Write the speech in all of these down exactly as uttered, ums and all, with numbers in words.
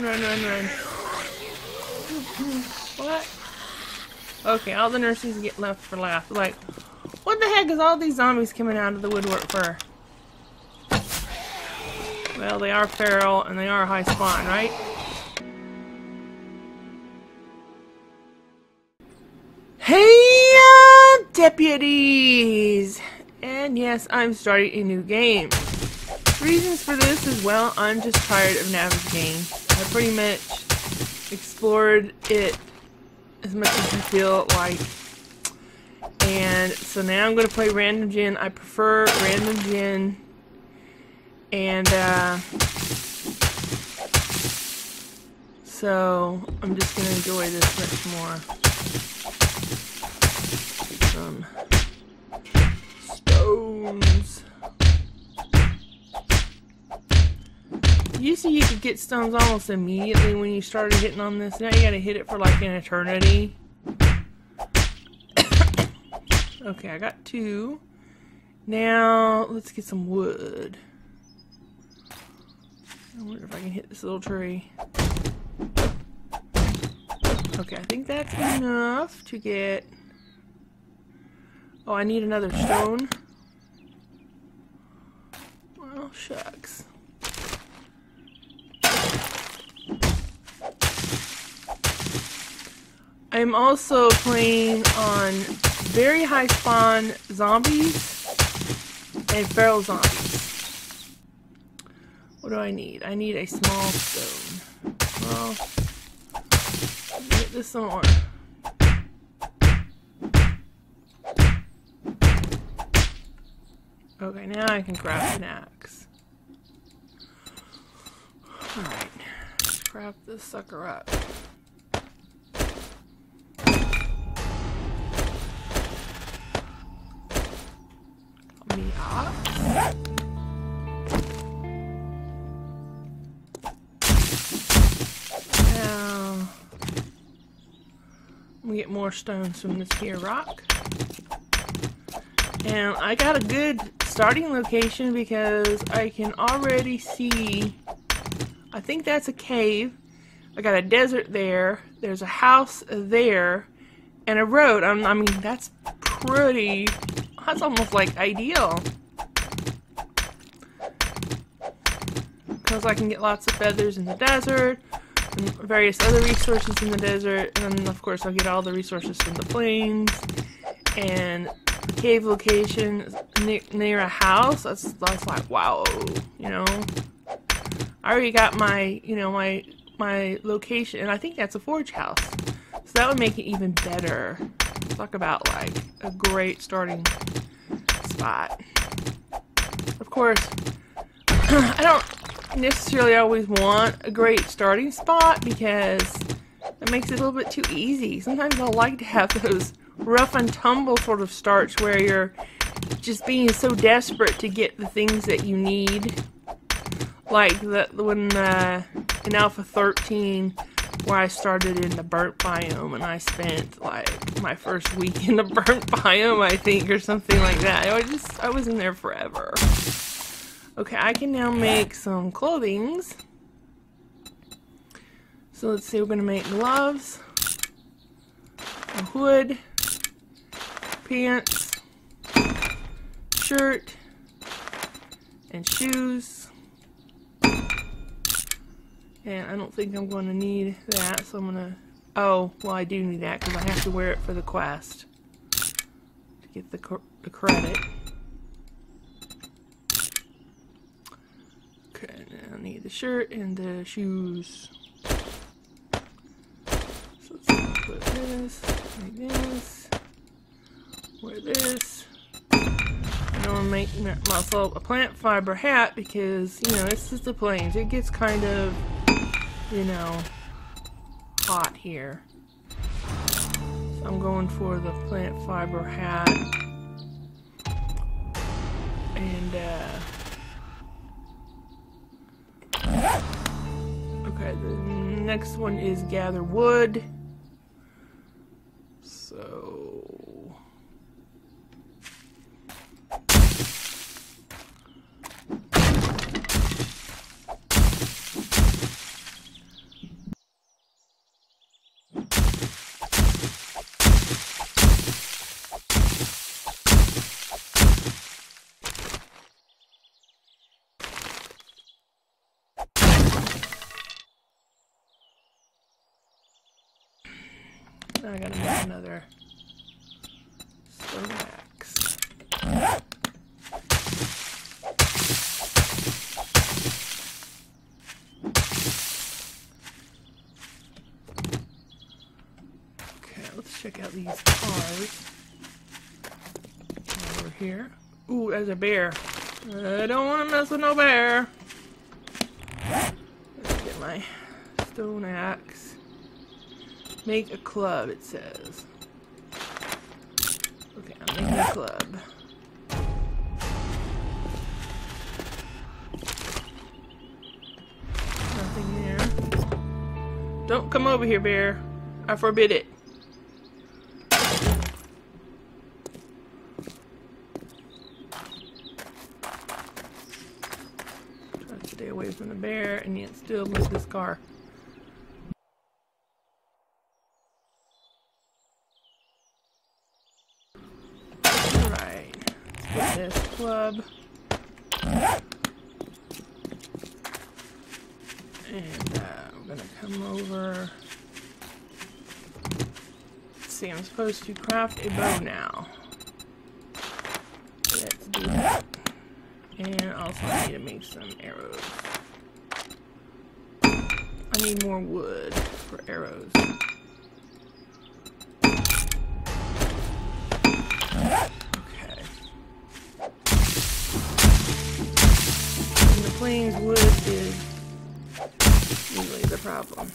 run, run, run. What? Okay, all the nurses get left for last. Like, what the heck is all these zombies coming out of the woodwork for? Well, they are feral and they are high spawn, right? Hey, uh, deputies! And yes, I'm starting a new game. Reasons for this is, well, I'm just tired of navigating. I pretty much explored it as much as you feel like. And so now I'm going to play Random Gen. I prefer Random Gen. And, uh... so, I'm just going to enjoy this much more. Some stones. Usually you could get stones almost immediately when you started hitting on this. Now you gotta hit it for like an eternity. Okay, I got two. Now, let's get some wood. I wonder if I can hit this little tree. Okay, I think that's enough to get... Oh, I need another stone. Well, shucks. I'm also playing on very high spawn zombies and feral zombies. What do I need? I need a small stone. Well, get this some more. Okay, now I can craft an axe. Alright, let's craft this sucker up. Me up. Now, we get more stones from this here rock. And I got a good starting location because I can already see, I think that's a cave. I got a desert there. There's a house there. And a road. I mean, that's pretty... That's almost like ideal. Because I can get lots of feathers in the desert, and various other resources in the desert, and then of course I'll get all the resources from the plains, and the cave location near, near a house. That's, that's like, wow, you know. I already got my, you know, my, my location, and I think that's a forge house. So that would make it even better. Talk about like a great starting spot. Of course, I don't necessarily always want a great starting spot because it makes it a little bit too easy. Sometimes I like to have those rough and tumble sort of starts where you're just being so desperate to get the things that you need. Like the when uh, in Alpha thirteen, where I started in the burnt biome, and I spent like my first week in the burnt biome, I think, or something like that. I just I was in there forever. Okay, I can now make some clothings. So let's see, we're gonna make gloves, a hood, pants, shirt, and shoes. And I don't think I'm going to need that, so I'm going to... Oh, well, I do need that because I have to wear it for the quest to get the, cr the credit. Okay, now I need the shirt and the shoes. So let's put this, like this, wear this. I'm going to make myself a plant fiber hat because, you know, this is the plains. It gets kind of... you know, hot here. So I'm going for the plant fiber hat. And, uh... okay, the next one is gather wood. So... Now I gotta make another stone axe. Okay, let's check out these cars. Over here. Ooh, there's a bear. I don't want to mess with no bear. Let's get my stone axe. Make a club, it says. Okay, I'm making a club. Nothing there. Don't come over here, bear. I forbid it. Try to stay away from the bear and yet still move this car. This club, and uh, I'm gonna come over. Let's see, I'm supposed to craft a bow now. Let's do that. And also I need to make some arrows. I need more wood for arrows. Plains wood is usually the problem.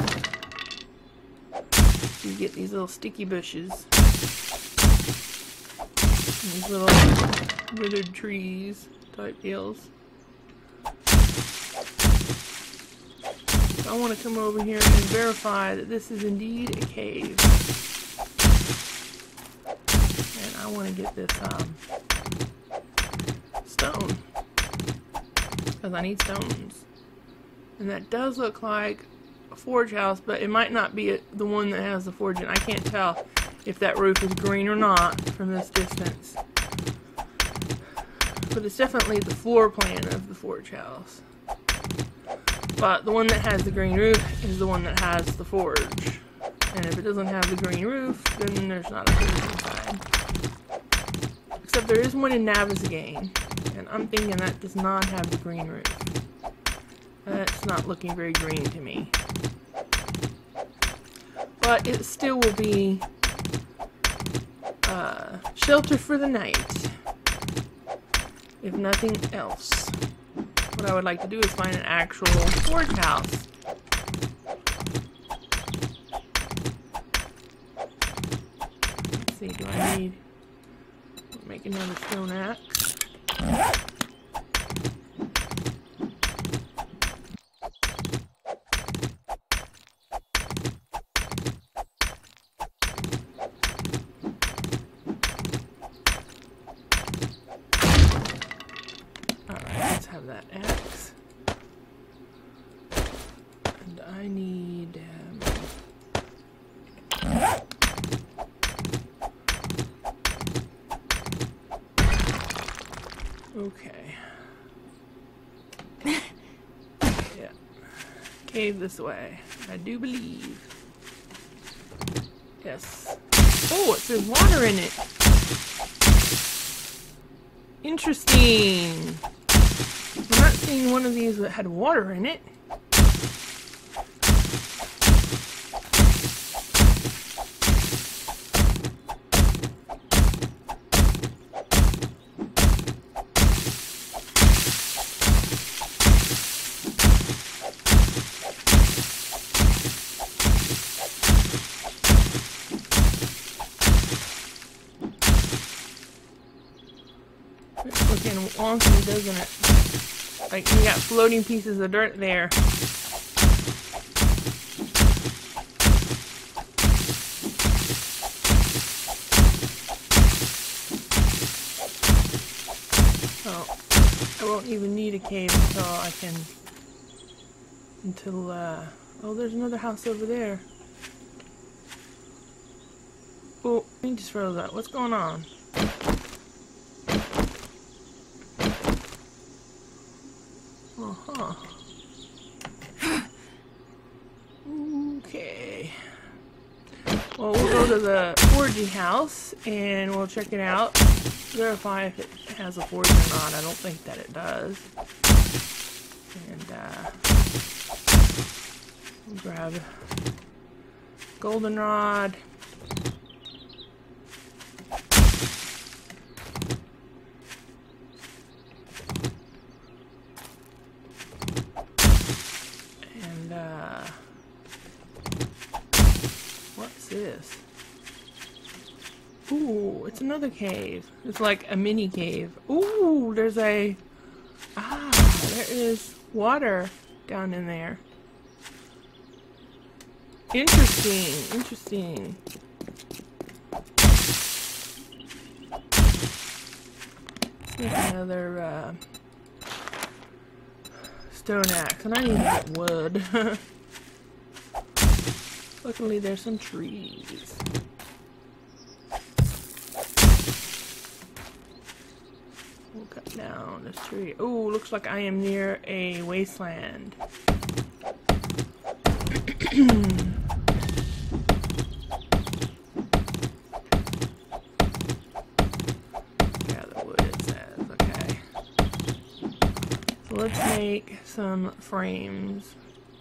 You get these little sticky bushes, and these little withered trees type deals. So I want to come over here and verify that this is indeed a cave, and I want to get this um, stone. Because I need stones. And that does look like a forge house, but it might not be a, the one that has the forge in. I can't tell if that roof is green or not from this distance. But it's definitely the floor plan of the forge house. But the one that has the green roof is the one that has the forge. And if it doesn't have the green roof, then there's not a forge inside. Except there is one in Navezgane. And I'm thinking that does not have the green roof. That's not looking very green to me. But it still will be uh, shelter for the night. If nothing else. What I would like to do is find an actual forge house. Let's see, do I need to make another stone axe? That axe, and I need um, okay. Yeah, cave this way. I do believe. Yes. Oh, it says water in it. Interesting. I'm not seeing one of these that had water in it. It's looking wonky, doesn't it? Like, you got floating pieces of dirt there. Oh, I won't even need a cave until I can... Until, uh... Oh, there's another house over there. Oh, he just froze up. What's going on? Uh-huh. Okay. Well, to the forging house and we'll check it out. Verify if it has a forge or not. I don't think that it does. And uh, we'll grab goldenrod. And uh, what's this? Ooh, it's another cave. It's like a mini cave. Ooh, there's a... Ah, there is water down in there. Interesting, interesting. Let's make another uh, stone axe. And I need to get wood. Luckily, there's some trees. We'll cut down this tree. Oh, looks like I am near a wasteland. Gather wood, it says. Okay. So let's make some frames.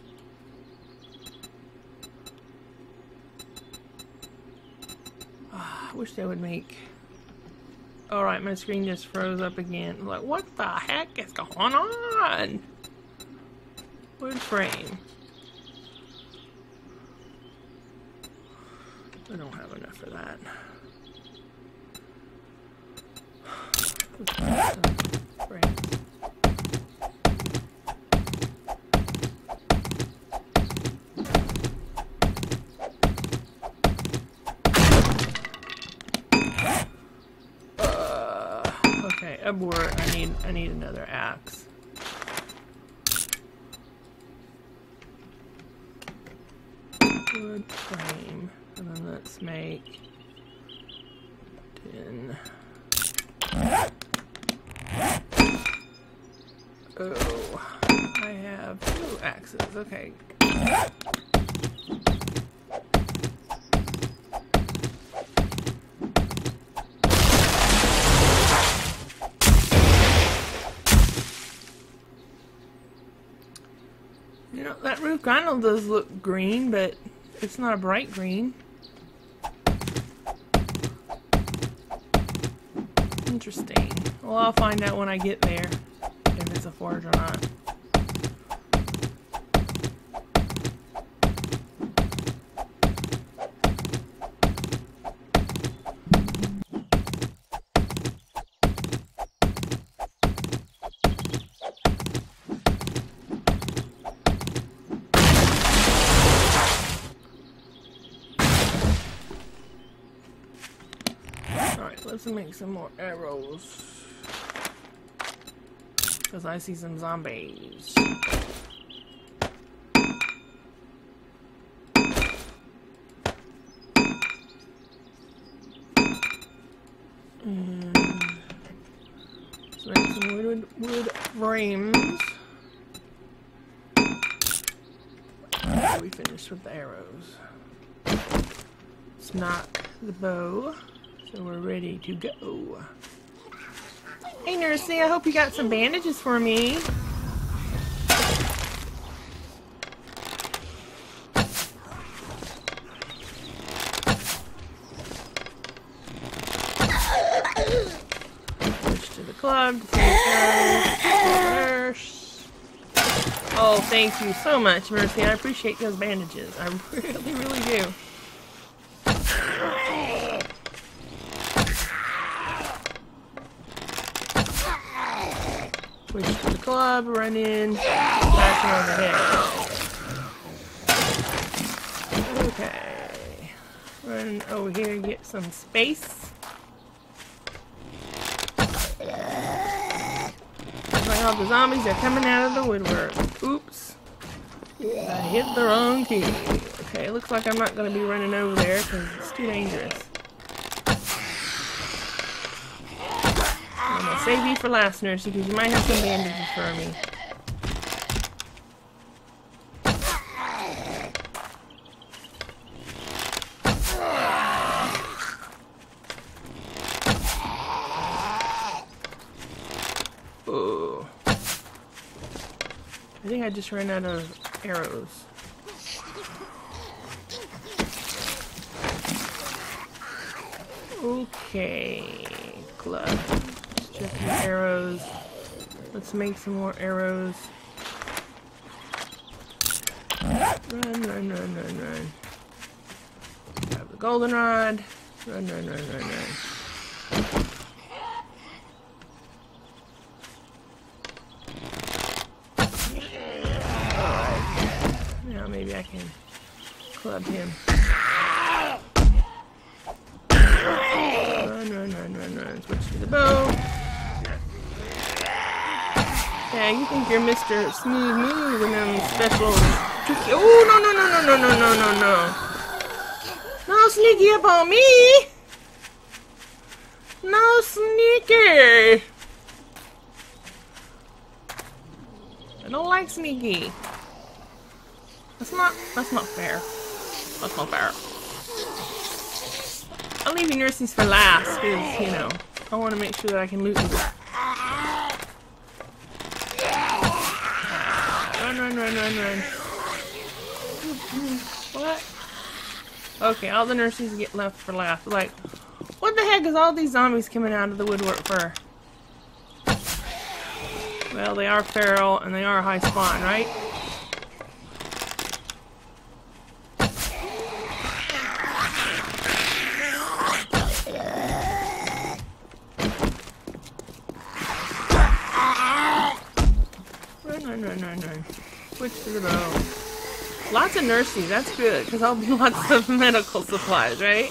Oh, I wish they would make... Alright, my screen just froze up again. I'm like, what the heck is going on? Wood frame. I don't have enough for that. Frames. Board. I need I need another axe. Wood frame. And then let's make ten. Oh, I have two axes. Okay. You know, that roof kind of does look green, but it's not a bright green. Interesting. Well, I'll find out when I get there if it's a forge or not. Let's make some more arrows. Because I see some zombies. And let's make some wood, wood frames. Okay, we finished with the arrows. Let's knock the bow. So we're ready to go. Hey Nursey, I hope you got some bandages for me. Switch to the club to save. Oh, thank you so much, Mercy. I appreciate those bandages. I really, really do. Switch to the club, run in, back on the head. Okay. Run over here and get some space. Looks like all the zombies are coming out of the woodwork. Oops. I hit the wrong key. Okay, looks like I'm not going to be running over there because it's too dangerous. I'm gonna save you for last, Nursey, because you might have some bandages for me. I think I just ran out of arrows. Okay, club. Let's check the arrows. Let's make some more arrows. Run, run, run, run, run. Grab the goldenrod. Run, run, run, run, run. Alright. Now maybe I can club him. Run, run, run, run, run. Switch to the bow. Yeah, you think you're Mister Smooth Move and them special tricky. Oh, no, no, no, no, no, no, no, no, no. No sneaky up on me. No sneaky. I don't like sneaky. That's not, that's not fair. That's not fair. I'll leave your nurses for last, because, you know, I want to make sure that I can loot them. Run, run, run, run, run. What? Okay, all the nurses get left for last. Like, what the heck is all these zombies coming out of the woodwork for? Well, they are feral, and they are high spawn, right? Run, run, run, run. Switch to the bow. Lots of nurses, that's good, because I'll be lots of medical supplies, right?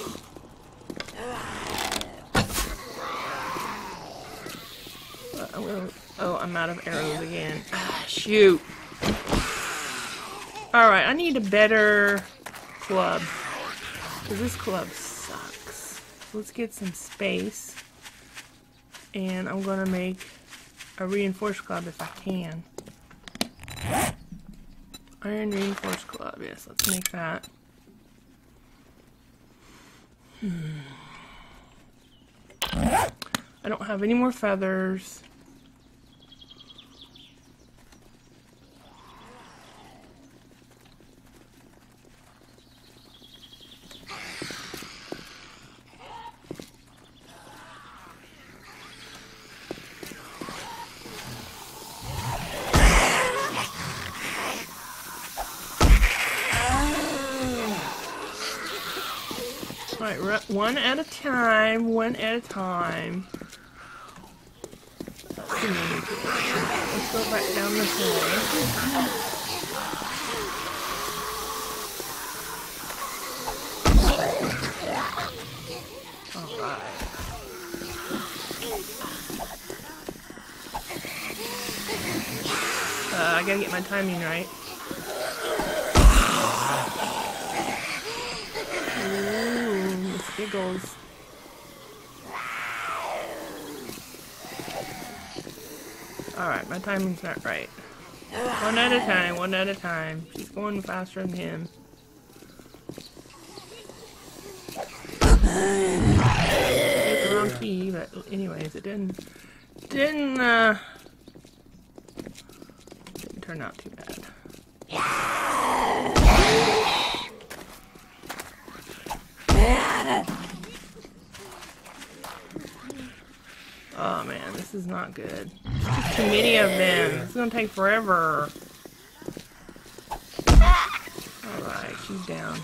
Uh, will, oh, I'm out of arrows again. Ah, shoot. Alright, I need a better club. Because this club sucks. So let's get some space. And I'm going to make a reinforced club if I can. Iron reinforced club, yes, let's make that. Hmm. I don't have any more feathers. Alright, one at a time, one at a time. Let's go back down this way. Alright. Uh, I gotta get my timing right. Giggles. Alright, my timing's not right. One at a time, one at a time. She's going faster than him. It's the wrong key, but anyways, it didn't didn't uh didn't turn out too bad. Oh man, this is not good. There's too many of them. It's gonna take forever. Alright, she's down.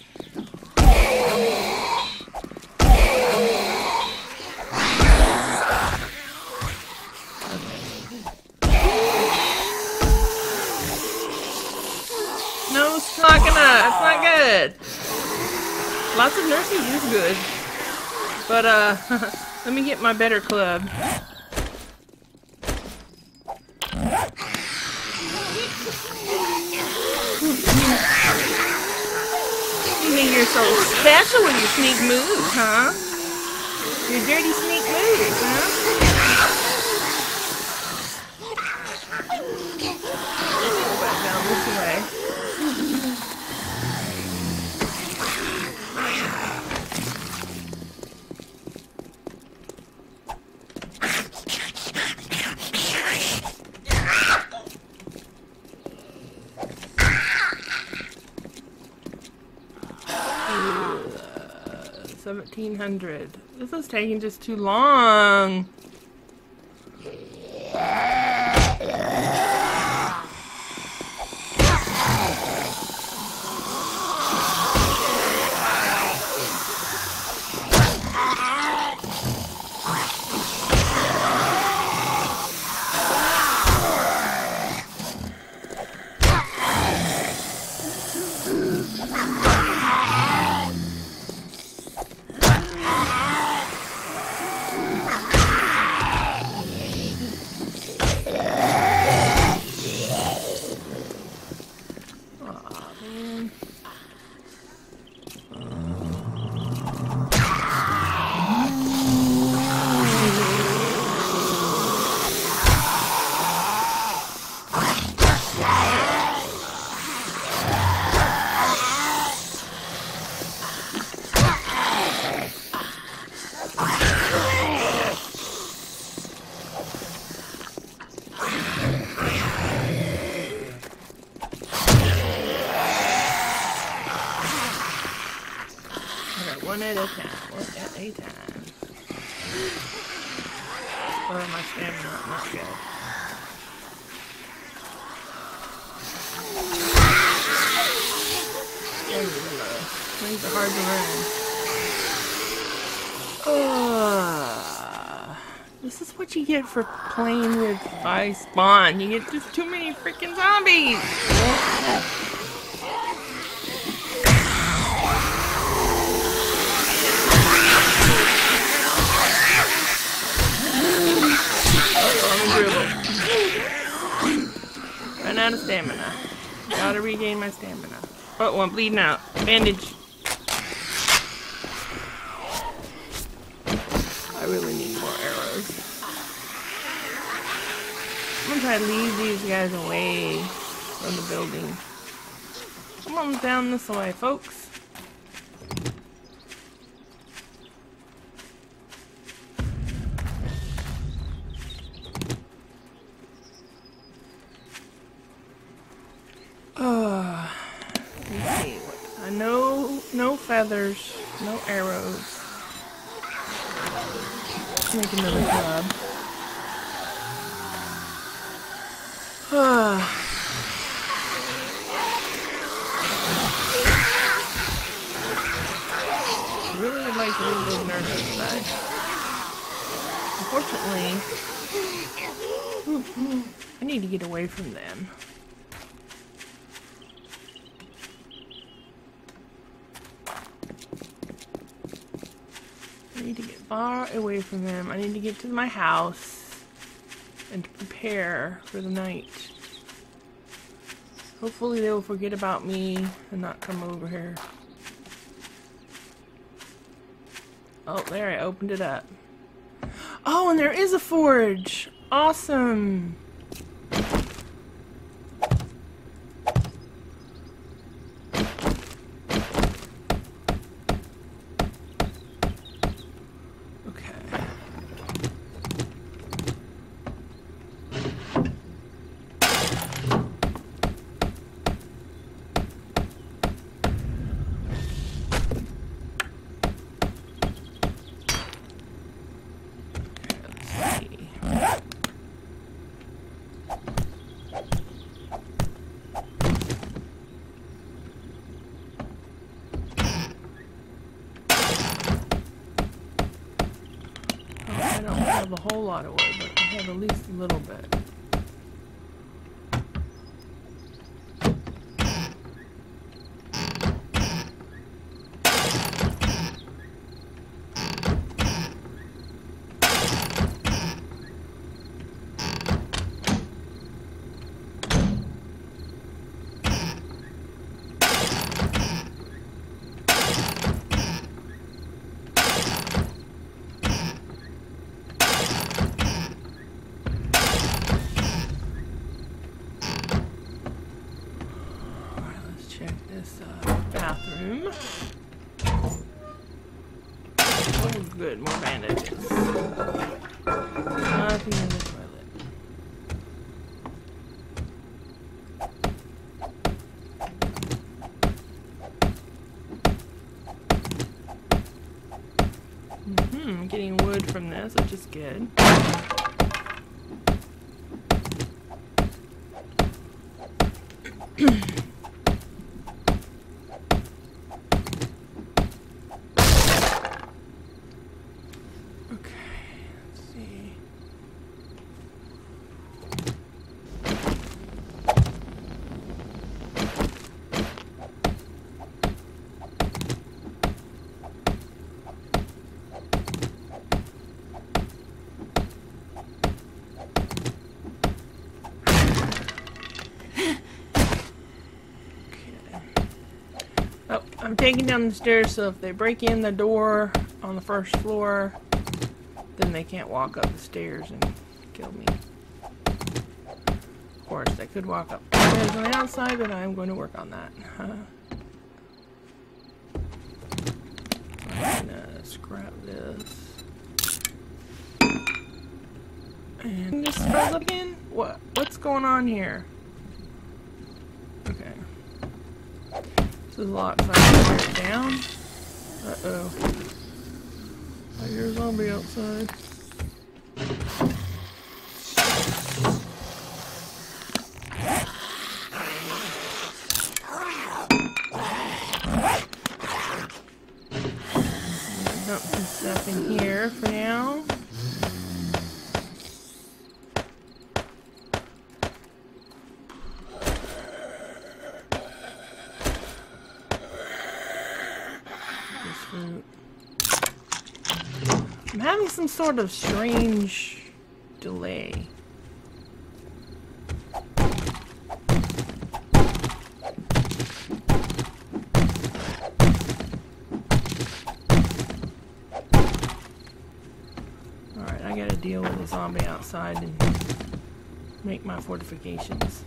No, it's not gonna. It's not good. Lots of nurses is good. But, uh, let me get my better club. You think you're so special with your sneak moves, huh? Your dirty sneak moves, huh? Go back down this way. seventeen hundred. This is taking just too long. One at a time, one at a time. Oh, my stamina not good. Things are hard to learn. Uh, this is what you get for playing with I Spawn. You get just too many freaking zombies. Run out of stamina. Gotta regain my stamina. Oh, I'm bleeding out. Bandage. I really need more arrows. I'm gonna try to lead these guys away from the building. Come on down this way, folks. Uh, let's see. What, uh, no, no feathers, no arrows. Let's make another club. Uh, I really would like to leave those nurses back. Unfortunately, I need to get away from them. I need to get far away from them. I need to get to my house and to prepare for the night. Hopefully they will forget about me and not come over here. Oh, there, I opened it up. Oh, and there is a forge! Awesome! I don't have a whole lot of wood, but I have at least a little bit. Check this uh, bathroom. Oh, good, more bandages. Nothing in the toilet. areas, which is good. I'm taking down the stairs, so if they break in the door on the first floor, then they can't walk up the stairs and kill me. Of course, they could walk up the stairs on the outside, but I'm going to work on that. I'm gonna scrap this. And just spells it again? What? What's going on here? Okay. This is locked, so I can tear it down. Uh-oh. I hear a zombie outside. Dump some stuff in here for now. I'm having some sort of strange delay. Alright, I gotta deal with the zombie outside and make my fortifications.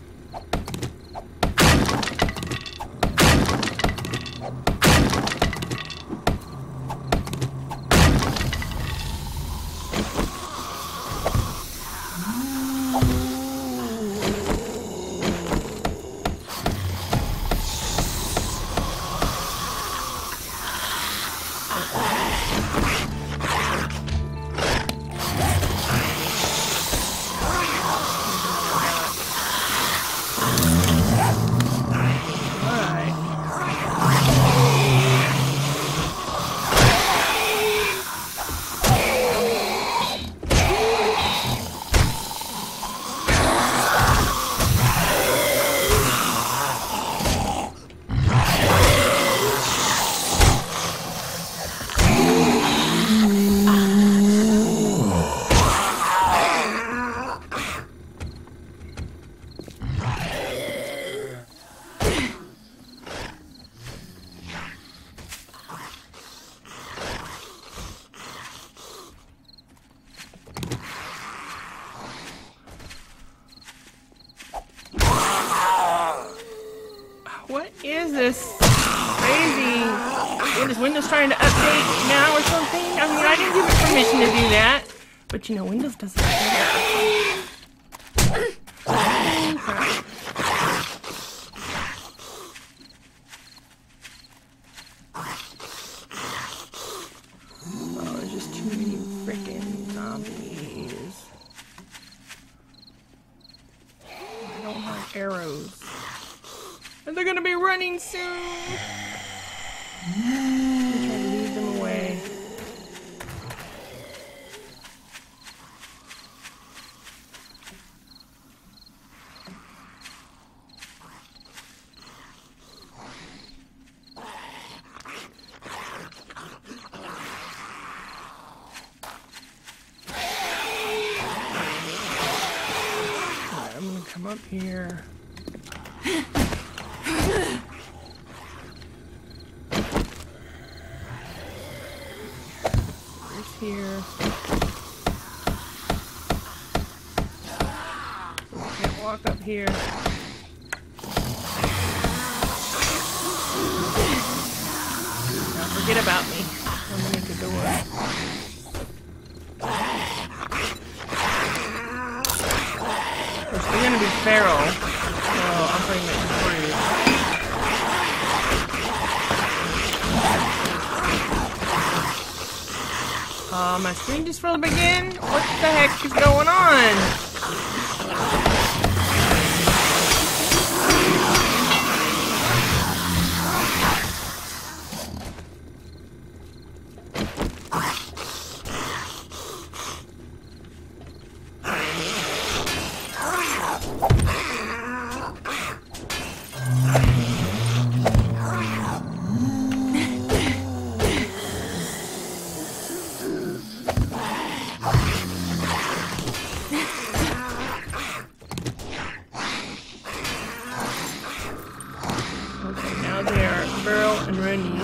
What is this crazy? What is Windows trying to update now or something? I mean, I didn't give it permission to do that. But you know, Windows doesn't care. Oh, there's just too many freaking zombies. I don't have arrows. And they're gonna be running soon! I'm trying to lead them away. Alright, I'm gonna come up here. Here. Can't walk up here. Now forget about me. I'm gonna make a door. Of course, they're gonna be feral, so I'm pretty much screwed. Uh, Uh, my screen just froze again? What the heck is going on? Burl and Rennie.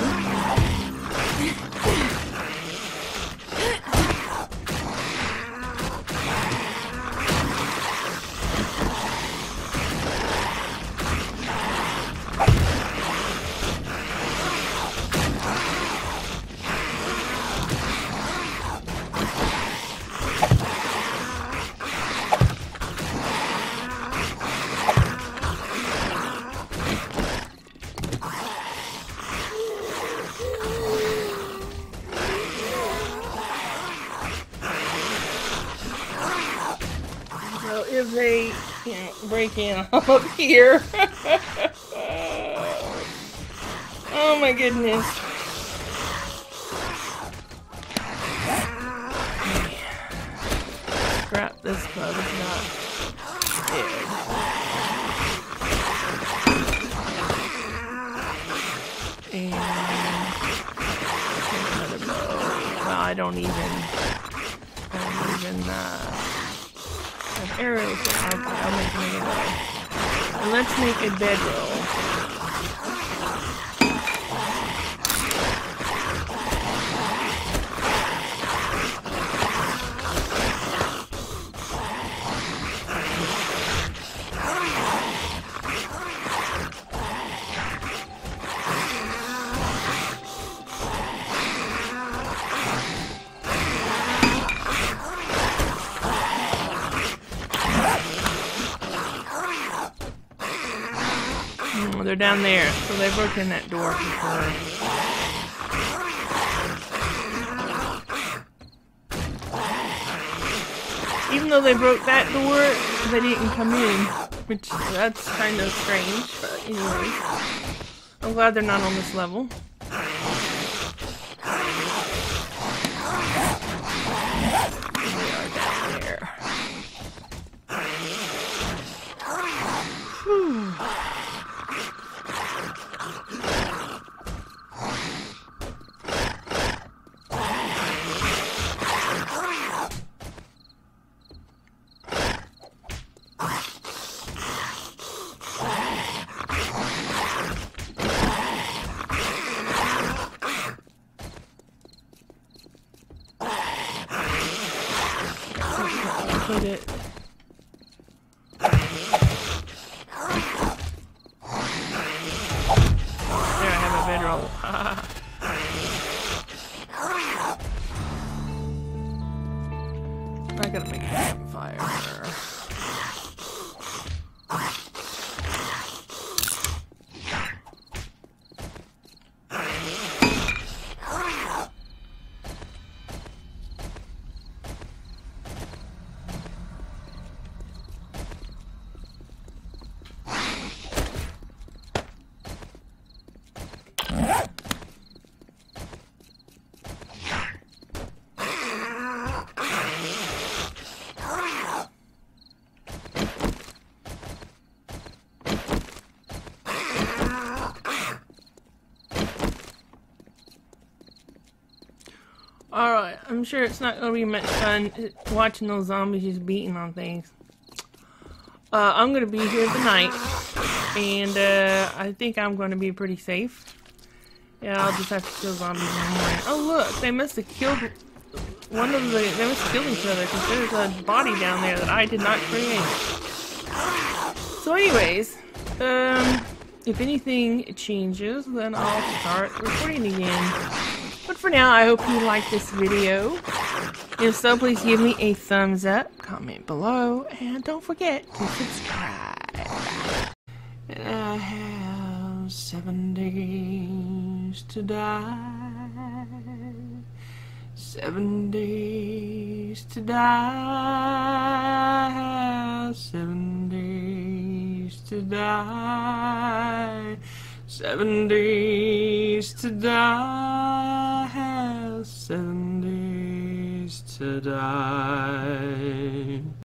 If they, you know, break in up here. Oh my goodness. Crap, this club is not dead. And another bow. Well, I don't even, I don't even, uh, arrows, so I'll, I'll make another bow. And let's make a bedroll. They're down there, so they broke in that door before. Even though they broke that door, they didn't come in, which that's kind of strange, but anyways. I'm glad they're not on this level. They are down there. Whew. Put it. There, I have a bedroll. I gotta make a campfire. Alright, I'm sure it's not going to be much fun watching those zombies just beating on things. Uh, I'm going to be here tonight, and uh, I think I'm going to be pretty safe. Yeah, I'll just have to kill zombies in the morning. Oh look, they must have killed one of the, they must have killed each other, because there's a body down there that I did not create. So anyways, um, if anything changes, then I'll start recording again. But for now, I hope you liked this video. If so, please give me a thumbs up, comment below, and don't forget to subscribe. And I have seven days to die. Seven days to die, seven days to die, seven days to die, seven days to die.